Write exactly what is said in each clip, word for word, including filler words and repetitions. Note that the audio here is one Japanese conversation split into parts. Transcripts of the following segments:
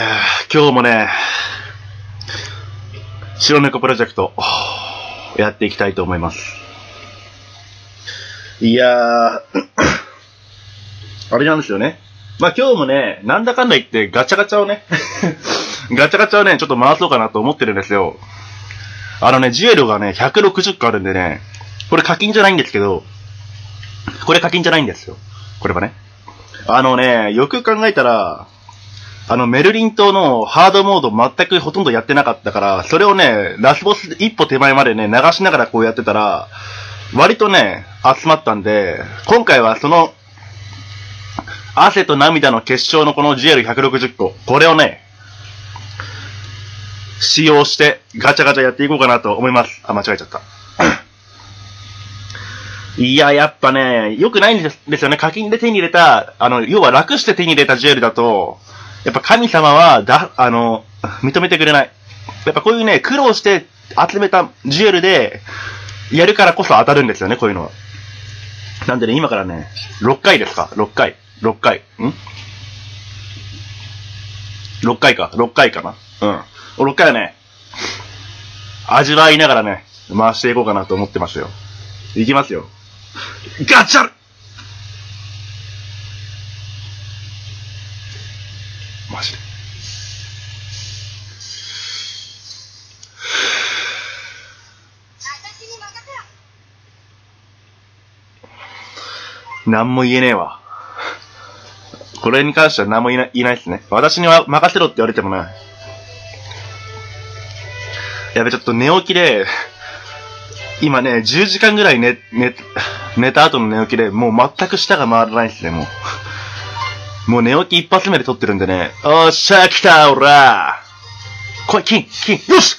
今日もね、白猫プロジェクト、やっていきたいと思います。いやー、あれなんですよね。まあ今日もね、なんだかんだ言ってガチャガチャをね、ガチャガチャをね、ちょっと回そうかなと思ってるんですよ。あのね、ジュエルがね、ひゃくろくじゅっこあるんでね、これ課金じゃないんですけど、これ課金じゃないんですよ。これはね。あのね、よく考えたら、あの、メルリン島のハードモード全くほとんどやってなかったから、それをね、ラスボス一歩手前までね、流しながらこうやってたら、割とね、集まったんで、今回はその、汗と涙の結晶のこの ジーエルひゃくろくじゅっこ、これをね、使用してガチャガチャやっていこうかなと思います。あ、間違えちゃった。いや、やっぱね、良くないんですですよね。課金で手に入れた、あの、要は楽して手に入れたジュエルだと、やっぱ神様は、だ、あの、認めてくれない。やっぱこういうね、苦労して集めたジュエルで、やるからこそ当たるんですよね、こういうのは。なんでね、今からね、ろっかいですか ?ろっ 回。ろっかい。ん ?ろっ 回か。ろっかいかな。うん。ろっかいはね、味わいながらね、回していこうかなと思ってますよ。いきますよ。ガチャルマジで。何も言えねえわ。これに関しては何も言えない、言えないっすね。私には任せろって言われてもね。やべ、ちょっと寝起きで、今ね、じゅうじかんぐらい寝、寝、寝た後の寝起きで、もう全く舌が回らないっすね、もう。もう寝起き一発目で撮ってるんでね。おっしゃ、来た、おら来い、金、金、よし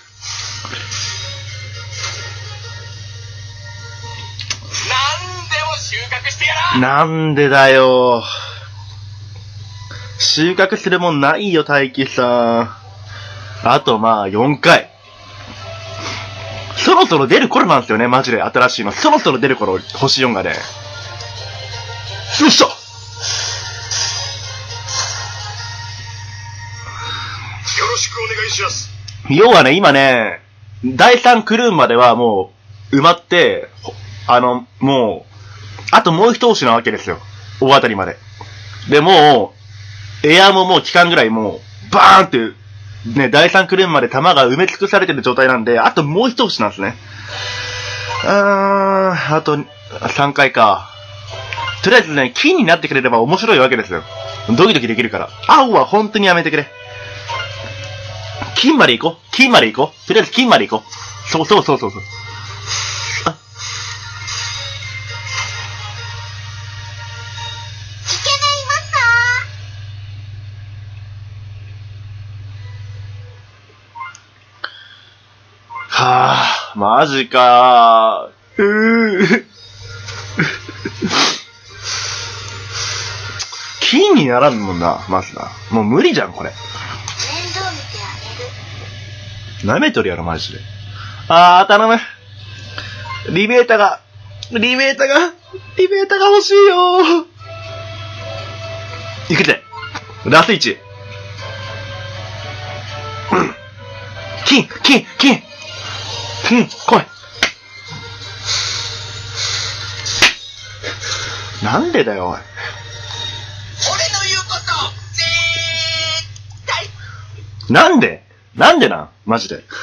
なんでも収穫してやらなんでだよ。収穫するもんないよ、大輝さん。あとまあ、よんかい。そろそろ出る頃なんですよね、マジで、新しいの。そろそろ出る頃、星よんがね。よっしゃ！ よろしくお願いします。 要はね、今ね、だいさんクルーンまではもう、埋まって、あの、もう、あともう一押しなわけですよ。大当たりまで。で、もう、エアーももう期間ぐらいもう、バーンって、ね、だいさんクルーンまで弾が埋め尽くされてる状態なんで、あともう一押しなんですね。うーん、あと、さんかいか。とりあえずね、金になってくれれば面白いわけですよ。ドキドキできるから。青は本当にやめてくれ。金まで行こう。金まで行こう。とりあえず金まで行こう。そうそうそうそうそう。あ。はぁ、マジかー。うー。金にならんもんな、まずな。もう無理じゃん、これ。舐めとるやろ、マジで。あー、頼む。リベータが、リベータが、リベータが欲しいよー。いくぜ。ラスいち。金、金、金。金、来い。なんでだよ、おい。 俺の言うこと、絶対。 なんでなんでなんマジで。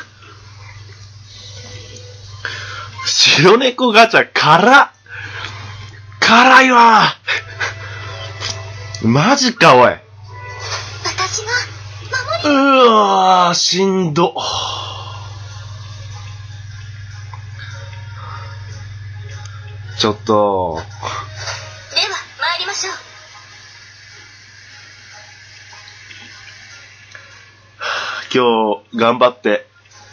白猫ガチャ、辛っ辛いわマジか、おい。 私が守うわー、しんど。ちょっと。 では、参りましょう。 今日、頑張って、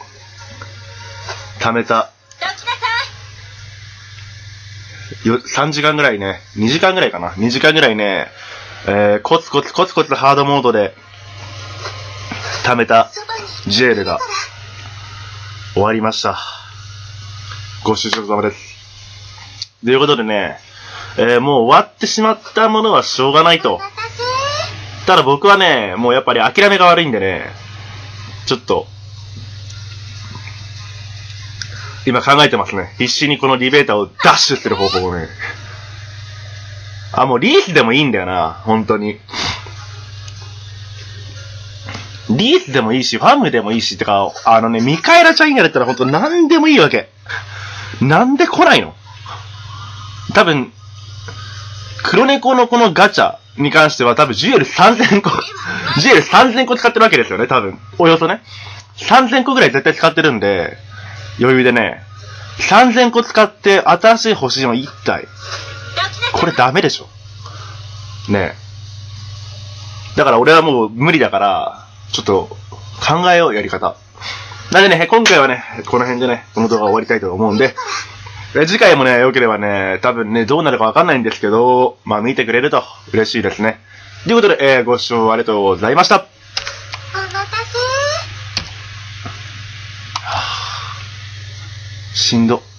貯めた。 どきなさい。 よ、さんじかんぐらいね、にじかんぐらいかな。にじかんぐらいね、えー、コツコツコツコツハードモードで、貯めたジェールが、終わりました。ご愁傷様です。ということでね、えー、もう終わってしまったものはしょうがないと。 ただ僕はね、もうやっぱり諦めが悪いんでね、ちょっと、今考えてますね。必死にこのリベーターをダッシュする方法をね。あ、もうリースでもいいんだよな、本当に。リースでもいいし、ファムでもいいし、ってか、あのね、ミカエラちゃん以外だったら本当何でもいいわけ。なんで来ないの？多分、黒猫のこのガチャに関しては多分ジュエルさんぜんこ、ジュエルさんぜんこ使ってるわけですよね、多分。およそね。さんぜんこぐらい絶対使ってるんで、余裕でね、さんぜんこ使って新しい星のいち体。これダメでしょ。ねえ。だから俺はもう無理だから、ちょっと考えよう、やり方。なんでね、今回はね、この辺でね、この動画終わりたいと思うんで、次回もね、良ければね、多分ね、どうなるかわかんないんですけど、まあ見てくれると嬉しいですね。ということで、えー、ご視聴ありがとうございました。 お待たせ。 しんど。